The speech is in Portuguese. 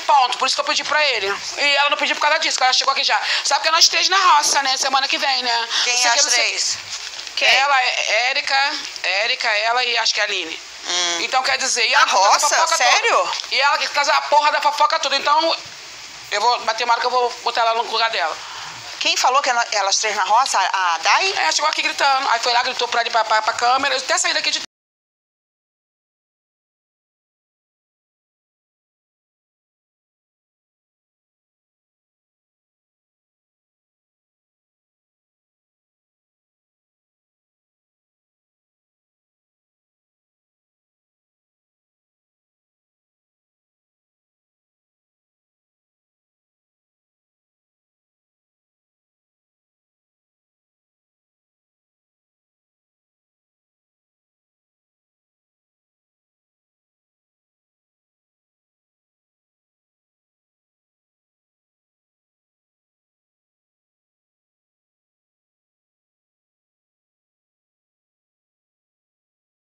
ponto, por isso que eu pedi pra ele. E ela não pediu por causa disso, que ela chegou aqui já. Sabe que é nós 3 na roça, né? Semana que vem, né? Quem é as 3? Quem? Ela, Érica, ela e acho que a Aline. Então quer dizer... E ela na roça? Sério? Toda. E ela que traz a porra da fofoca toda. Então, eu vou bater uma hora que eu vou botar ela no lugar dela. Quem falou que elas 3 na roça? A Dai? Chegou aqui gritando. Aí foi lá, gritou pra ali pra câmera. Eu até saí daqui de